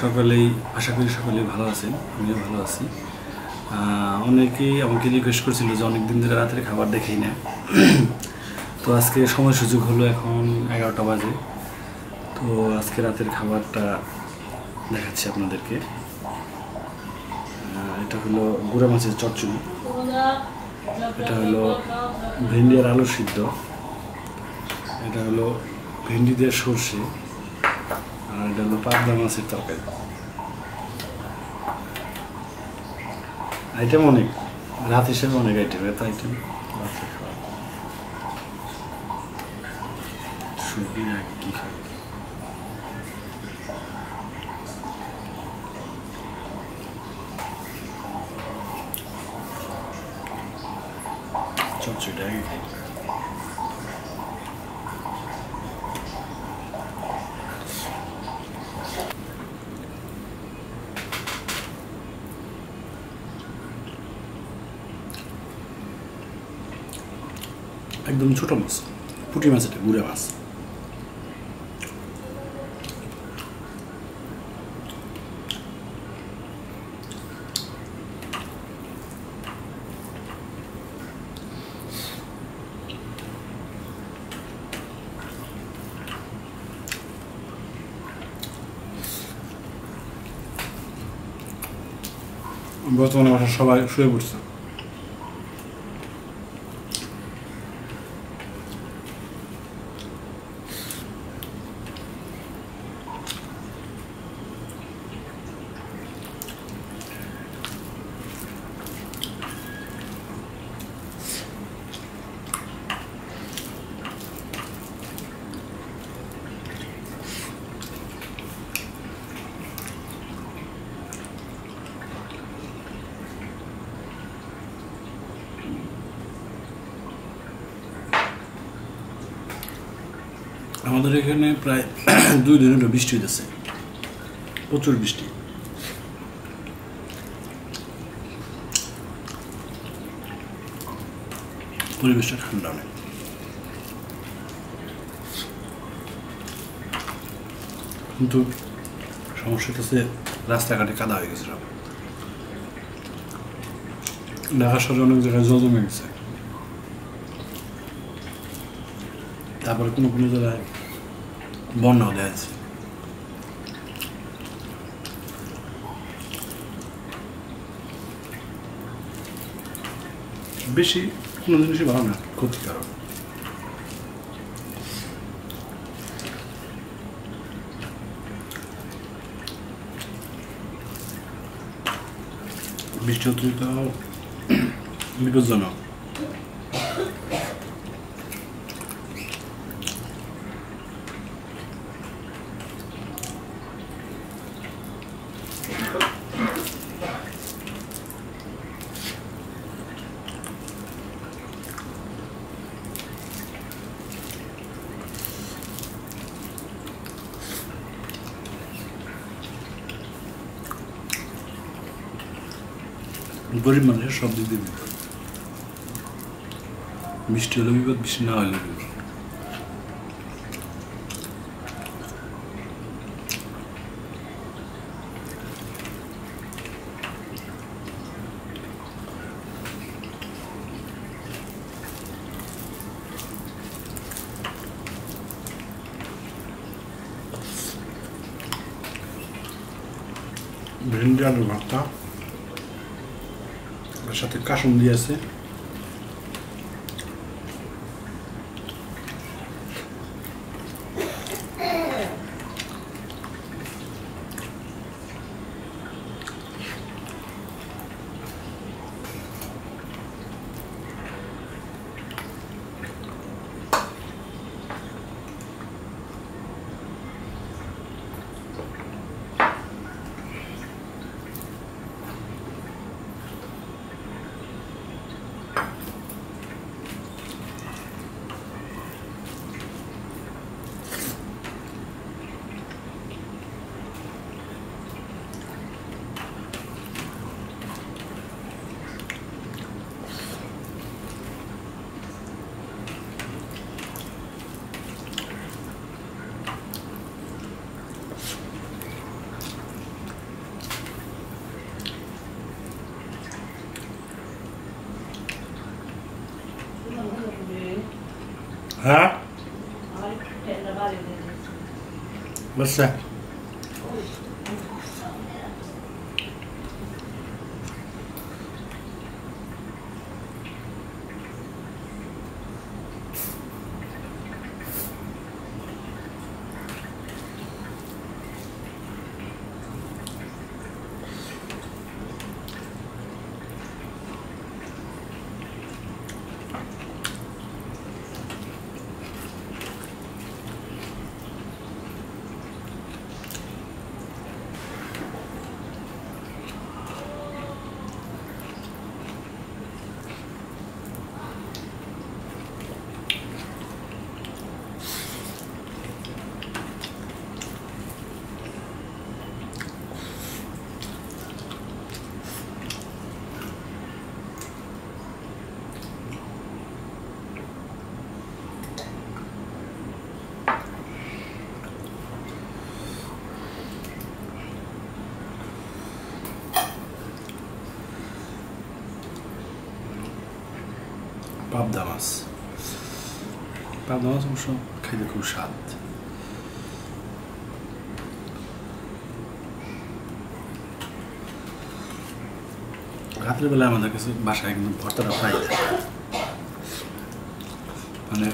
সকলেই আশা করি সকলেই ভালো আছেন, আমিও ভালো আছি। অনেকেই আমাকে রিকোয়েস্ট করছিল যে অনেক দিন ধরে রাতের খাবার দেখেই না, তো আজকে সময় সুযোগ হলো। এখন 11টা বাজে, তো আজকে রাতের খাবারটা দেখাচ্ছি আপনাদেরকে। এটা হলো গুঁড়া মাছের চচ্চড়ি, এটা হলো ভেন্ডি আর আলু সিদ্ধ, এটা হলো ভেন্ডি দিয়ে সর্ষে, আর এটা হলো পাবদা মাছের তরকারি। আইটেম অনেক, রাত হিসেবে অনেক আইটেম, এত আইটেম রাত্রে খাওয়া শুধু কি খাই। চচ্চড়িটা আগে খাই। একদম ছোট মাছ, পুঁটি মাছ, এটা গুঁড়া মাছ। বর্তমানে বাসার সবাই শুয়ে পড়ছে। আমাদের এখানে প্রায় 2 দিন হলো বৃষ্টি হইতেছে, প্রচুর বৃষ্টি। পরিবেশটা ঠান্ডা অনেক, কিন্তু সমস্যা হচ্ছে রাস্তাঘাটে কাদা হয়ে গেছিল। ঢাকা শহরে অনেক জায়গায় জল জমে গেছে, তারপরে কোনো কোনো জায়গায় বন্যাও দেওয়া যাচ্ছে। বেশি কোনো জিনিসই ভালো না, ক্ষতিকারক। বৃষ্টি অতিরিক্ত বিপজ্জনক। গরিব মানুষের সব দিক দিয়ে বিপদ, বৃষ্টি হলে বিপদ, বৃষ্টি না হলে বিপদ। ভেন্ডি আলু ভর্তা, এর সাথে কাসুন্দি আছে। হ্যাঁ বুঝছে pabda মাছ অবশ্য খাইতে খুব স্বাদ রাত্রে বেলা আমাদের কাছে বাসায় কিন্তু ভর্তাটা পাই মানে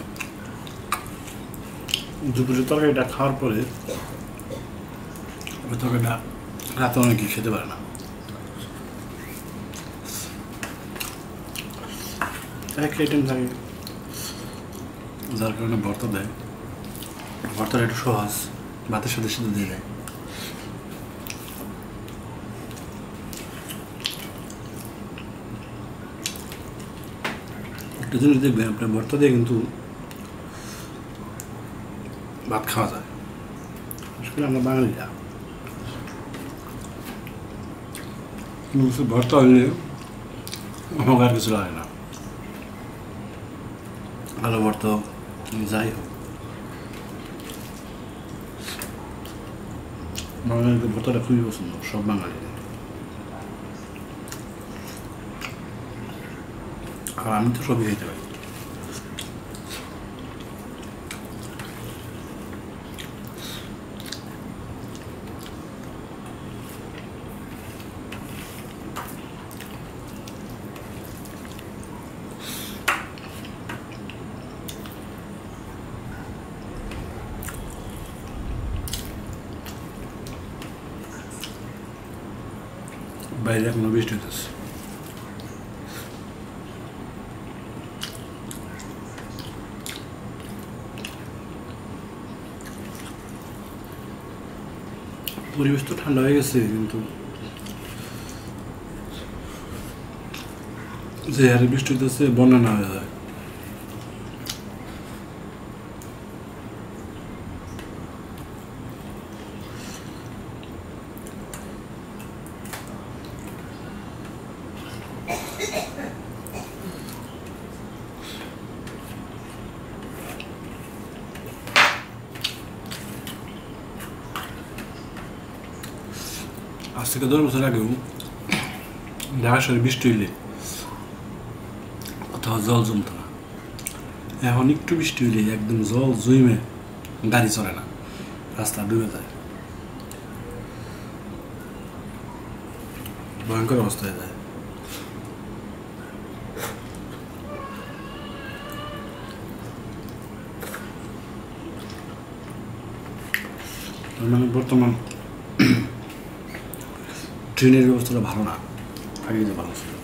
দুপুরের তরকারিটা খাওয়ার পরে ওই তরকারিটা রাতে অনেকে খেতে পারে না এক আইটেম থাকে যার কারণে ভর্তা দেয় ভর্তাটা একটু সহজ ভাতের সাথে সাথে দিয়ে দেয় একটা জিনিস দেখবেন আপনার ভর্তা দিয়ে কিন্তু ভাত খাওয়া যায় আসলে আমরা বাঙালিরা ভর্তা হলে আমাকে আর কিছু লাগে না আলু ভর্তা যাই হোক বাঙালিদের ভর্তাটা খুবই পছন্দ সব বাঙালিদের আর আমি তো সবই খেতে পারি বাইরে এখনো বৃষ্টি হইতেছে পরিবেশ তো ঠান্ডা হয়ে গেছে কিন্তু যে হারে বৃষ্টি হইতেছে বন্যা না হয়ে যায় আজ থেকে 10 বছর আগেও ঢাকা শহরে বৃষ্টি হইলে কোথাও জল জমতো না এখন একটু বৃষ্টি হইলে একদম জল জমে গাড়ি চলে না রাস্তা ডুবে যায় ভয়ঙ্কর অবস্থা হয়ে যায় মানে বর্তমান ট্রেনের ব্যবস্থাটা ভালো না আগে যে ভালো ছিল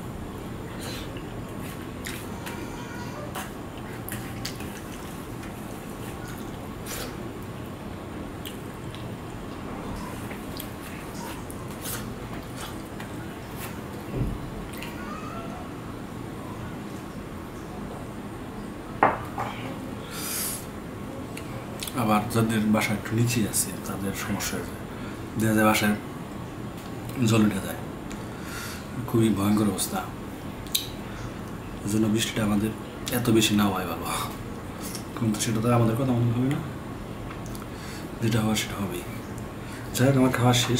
আবার যাদের বাসা একটু নিচে আছে তাদের সমস্যা হয়ে যায় দেখা যায় বাসায় জল উঠে যায় খুবই ভয়ঙ্কর অবস্থা এই জন্য বৃষ্টিটা আমাদের এত বেশি না হয় ভালো কিন্তু সেটা তো আমাদের কথা মনে হবে না যেটা হওয়ার সেটা হবেই যাই হোক আমার খাওয়া শেষ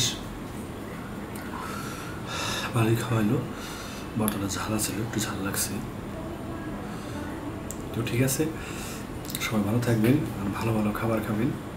ভালোই খাওয়াইলো বর্তমানে ঝাল ছিল একটু ঝাল লাগছে তো ঠিক আছে সবাই ভালো থাকবেন আর ভালো ভালো খাবার খাবেন।